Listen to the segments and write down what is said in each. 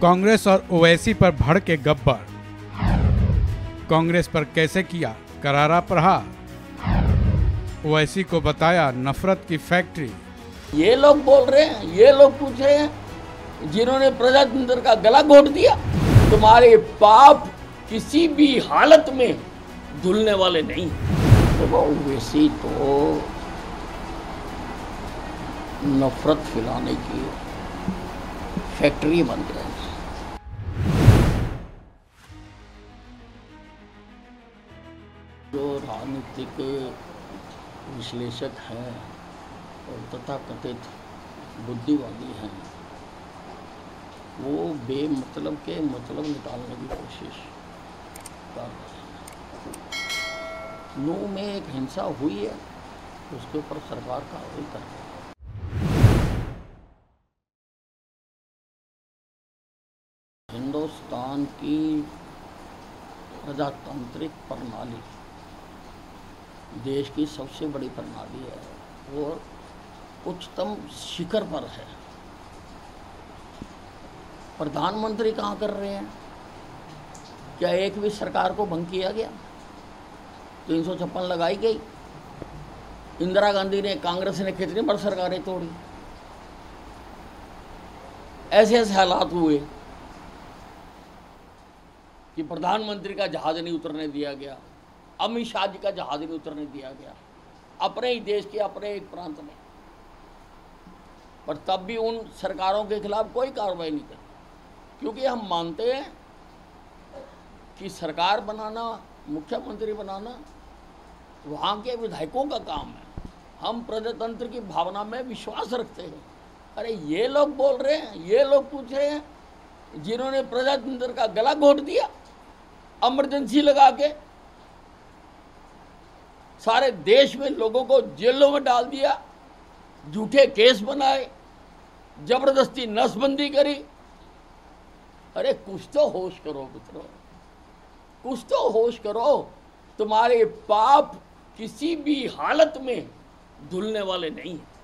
कांग्रेस और ओवैसी पर भड़के गब्बर, कांग्रेस पर कैसे किया करारा प्रहार, ओवैसी को बताया नफरत की फैक्ट्री। ये लोग बोल रहे हैं, ये लोग पूछ रहे हैं जिन्होंने प्रजातंत्र का गला घोट दिया। तुम्हारे पाप किसी भी हालत में धुलने वाले नहीं। तो ओवैसी तो नफरत फैलाने की फैक्ट्री बन गए। जो राजनीतिक विश्लेषक हैं और तथाकथित बुद्धिवादी हैं, वो बेमतलब के मतलब निकालने की कोशिश कर रहे हैं। नूह में एक हिंसा हुई है, उसके ऊपर सरकार कार्रवाई कर रही है। हिंदुस्तान की प्रजातांत्रिक प्रणाली देश की सबसे बड़ी प्रणाली है और उच्चतम शिखर पर है। प्रधानमंत्री कहाँ कर रहे हैं? क्या एक भी सरकार को भंग किया गया? 356 लगाई गई। इंदिरा गांधी ने, कांग्रेस ने कितनी बार सरकारें तोड़ी। ऐसे ऐसे हालात हुए कि प्रधानमंत्री का जहाज नहीं उतरने दिया गया, अमित शाह जी का जहाज नहीं उतरने दिया गया अपने ही देश के अपने एक प्रांत में, पर तब भी उन सरकारों के खिलाफ कोई कार्रवाई नहीं करती, क्योंकि हम मानते हैं कि सरकार बनाना, मुख्यमंत्री बनाना वहाँ के विधायकों का काम है। हम प्रजातंत्र की भावना में विश्वास रखते हैं। अरे ये लोग बोल रहे हैं, ये लोग पूछ रहे हैं जिन्होंने प्रजातंत्र का गला घोट दिया, इमरजेंसी लगा के सारे देश में लोगों को जेलों में डाल दिया, झूठे केस बनाए, जबरदस्ती नसबंदी करी। अरे कुछ तो होश करो मित्रों, कुछ तो होश करो। तुम्हारे पाप किसी भी हालत में धुलने वाले नहीं है।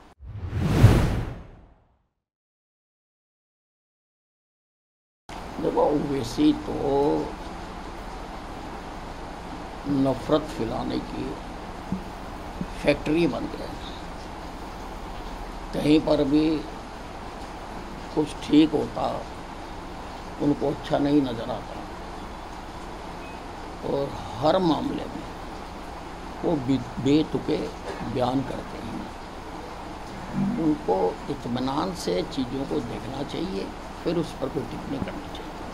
देखो ओवैसी तो नफरत फैलाने की फैक्ट्री बन गए। कहीं पर भी कुछ ठीक होता उनको अच्छा नहीं नजर आता और हर मामले में वो बेतुके बयान करते हैं। उनको इत्मीनान से चीज़ों को देखना चाहिए, फिर उस पर कोई टिप्पणी करनी चाहिए।